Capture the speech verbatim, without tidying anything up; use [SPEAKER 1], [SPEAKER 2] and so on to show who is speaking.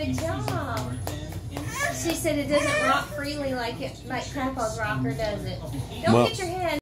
[SPEAKER 1] Good job. She said it doesn't rock freely like it like Grandpa's rocker, does it? Don't
[SPEAKER 2] Well,
[SPEAKER 1] get your head.